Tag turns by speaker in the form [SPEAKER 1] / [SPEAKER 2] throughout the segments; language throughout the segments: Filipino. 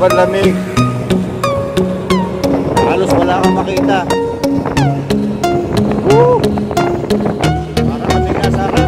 [SPEAKER 1] sobrang lamig. Halos wala kang makita. Woo! Para kami nasa akin.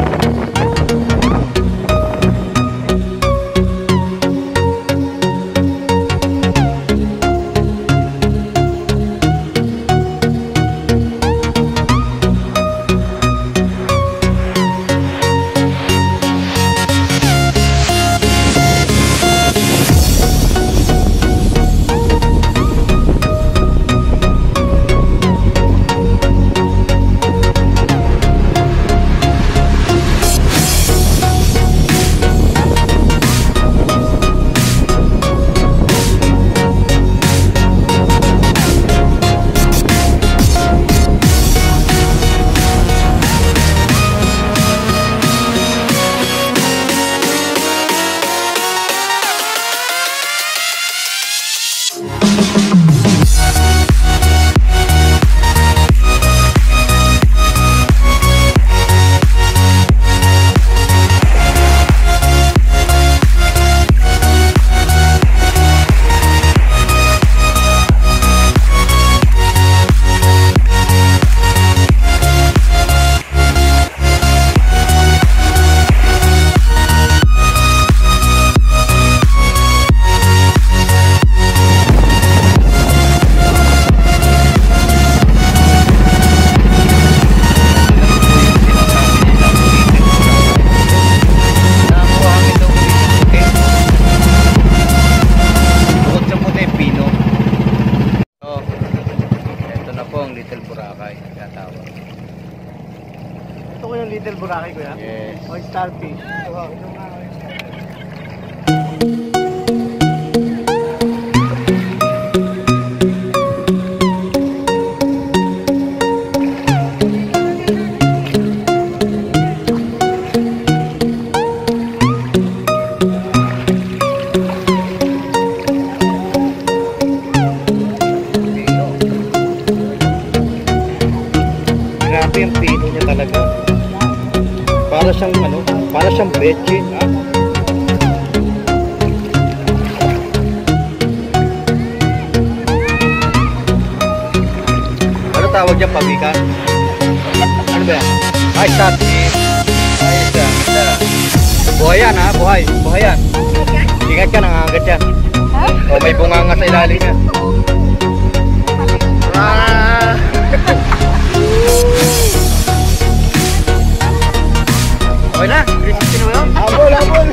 [SPEAKER 2] Little Boracay, tinatawag.
[SPEAKER 3] Ito ko yung Little Boracay, kuya?
[SPEAKER 2] Yes.
[SPEAKER 3] O starfish. Wow, ito nga.
[SPEAKER 1] Grabe yung pino niya talaga. Para siyang ano, para siyang betchin, ha? Ano tawag dyan, pawikan? Ano ba yan? Ay, starfish. Ay, isa. Buhay yan, ha? Buhay. Buhay yan. Ingat ka, nangangagat yan. O, may bunganga sa ilalim yan. Okay na, Christine mo yun?
[SPEAKER 3] Abol, abol!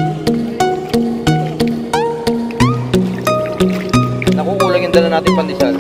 [SPEAKER 1] Nakukulang yung dala natin pandesal.